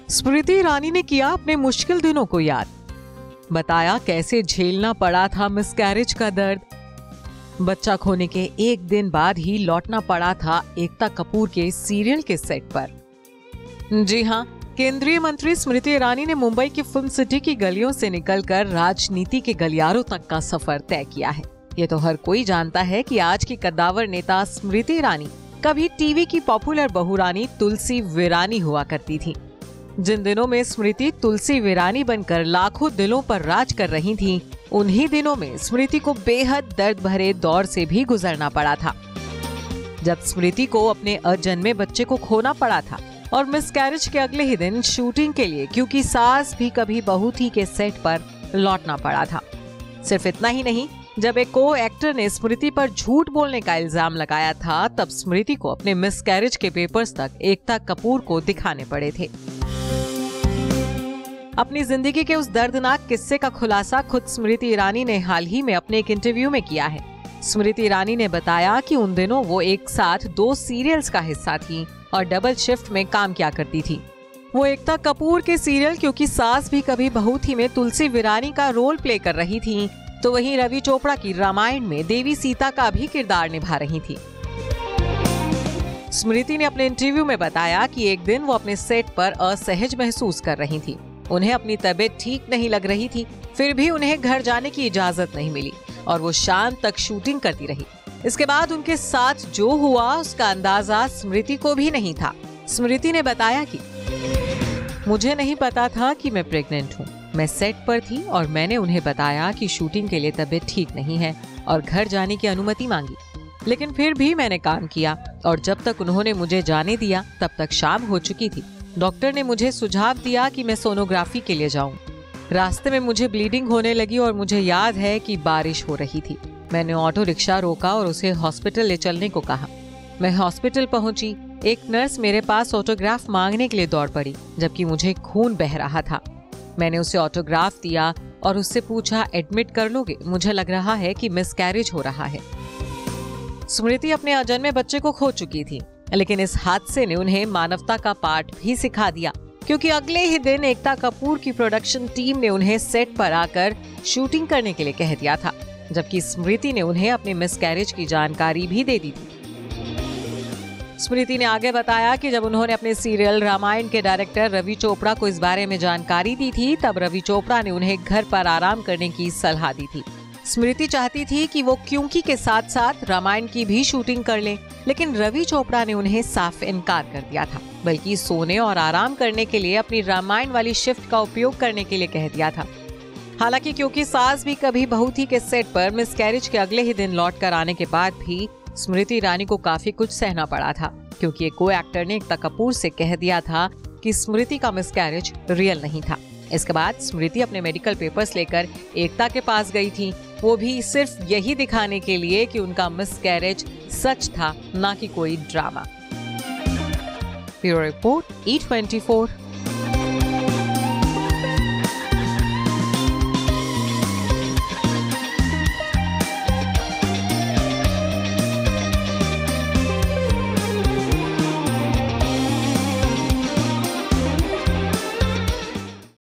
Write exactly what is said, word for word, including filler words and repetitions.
स्मृति ईरानी ने किया अपने मुश्किल दिनों को याद, बताया कैसे झेलना पड़ा था मिसकैरेज का दर्द। बच्चा खोने के एक दिन बाद ही लौटना पड़ा था एकता कपूर के सीरियल के सेट पर। जी हां, केंद्रीय मंत्री स्मृति ईरानी ने मुंबई की फिल्म सिटी की गलियों से निकलकर राजनीति के गलियारों तक का सफर तय किया है। ये तो हर कोई जानता है कि आज की कद्दावर नेता स्मृति ईरानी कभी टीवी की पॉपुलर बहुरानी तुलसी वीरानी हुआ करती थी। जिन दिनों में स्मृति तुलसी वीरानी बनकर लाखों दिलों पर राज कर रही थीं, उन्हीं दिनों में स्मृति को बेहद दर्द भरे दौर से भी गुजरना पड़ा था। जब स्मृति को अपने अजन्मे बच्चे को खोना पड़ा था और मिसकैरेज के अगले ही दिन शूटिंग के लिए क्योंकि सास भी कभी बहू थी के सेट पर लौटना पड़ा था। सिर्फ इतना ही नहीं, जब एक को एक्टर ने स्मृति पर झूठ बोलने का इल्जाम लगाया था, तब स्मृति को अपने मिसकैरेज के पेपर्स तक एकता कपूर को दिखाने पड़े थे। अपनी जिंदगी के उस दर्दनाक किस्से का खुलासा खुद स्मृति ईरानी ने हाल ही में अपने एक इंटरव्यू में किया है। स्मृति ईरानी ने बताया कि उन दिनों वो एक साथ दो सीरियल्स का हिस्सा थी और डबल शिफ्ट में काम किया करती थी। वो एकता कपूर के सीरियल क्योंकि सास भी कभी बहू थी में तुलसी वीरानी का रोल प्ले कर रही थी, तो वहीं रवि चोपड़ा की रामायण में देवी सीता का भी किरदार निभा रही थी। स्मृति ने अपने इंटरव्यू में बताया कि एक दिन वो अपने सेट पर असहज महसूस कर रही थी। उन्हें अपनी तबीयत ठीक नहीं लग रही थी, फिर भी उन्हें घर जाने की इजाजत नहीं मिली और वो शाम तक शूटिंग करती रही। इसके बाद उनके साथ जो हुआ उसका अंदाजा स्मृति को भी नहीं था। स्मृति ने बताया कि मुझे नहीं पता था कि मैं प्रेग्नेंट हूँ। मैं सेट पर थी और मैंने उन्हें बताया कि शूटिंग के लिए तबीयत ठीक नहीं है और घर जाने की अनुमति मांगी, लेकिन फिर भी मैंने काम किया और जब तक उन्होंने मुझे जाने दिया तब तक शाम हो चुकी थी। डॉक्टर ने मुझे सुझाव दिया कि मैं सोनोग्राफी के लिए जाऊं। रास्ते में मुझे ब्लीडिंग होने लगी और मुझे याद है कि बारिश हो रही थी। मैंने ऑटो रिक्शा रोका और उसे हॉस्पिटल ले चलने को कहा। मैं हॉस्पिटल पहुंची। एक नर्स मेरे पास ऑटोग्राफ मांगने के लिए दौड़ पड़ी, जबकि मुझे खून बह रहा था। मैंने उसे ऑटोग्राफ दिया और उससे पूछा, एडमिट कर लोगे? मुझे लग रहा है कि मिसकैरेज हो रहा है। स्मृति अपने अजन्मे बच्चे को खो चुकी थी, लेकिन इस हादसे ने उन्हें मानवता का पाठ भी सिखा दिया, क्योंकि अगले ही दिन एकता कपूर की प्रोडक्शन टीम ने उन्हें सेट पर आकर शूटिंग करने के लिए कह दिया था, जबकि स्मृति ने उन्हें अपने मिसकैरेज की जानकारी भी दे दी थी। स्मृति ने आगे बताया कि जब उन्होंने अपने सीरियल रामायण के डायरेक्टर रवि चोपड़ा को इस बारे में जानकारी दी थी, तब रवि चोपड़ा ने उन्हें घर पर आराम करने की सलाह दी थी। स्मृति चाहती थी कि वो क्योंकि के साथ साथ रामायण की भी शूटिंग कर लें, लेकिन रवि चोपड़ा ने उन्हें साफ इनकार कर दिया था, बल्कि सोने और आराम करने के लिए अपनी रामायण वाली शिफ्ट का उपयोग करने के लिए कह दिया था। हालांकि क्योंकि सास भी कभी बहू थी के सेट पर मिसकैरेज के अगले ही दिन लौट कर आने के बाद भी स्मृति ईरानी को काफी कुछ सहना पड़ा था, क्योंकि एक को एक्टर ने एकता कपूर से कह दिया था कि स्मृति का मिसकैरेज रियल नहीं था। इसके बाद स्मृति अपने मेडिकल पेपर्स लेकर एकता के पास गई थी, वो भी सिर्फ यही दिखाने के लिए कि उनका मिसकैरेज सच था, ना कि कोई drama. Bureau report E twenty four.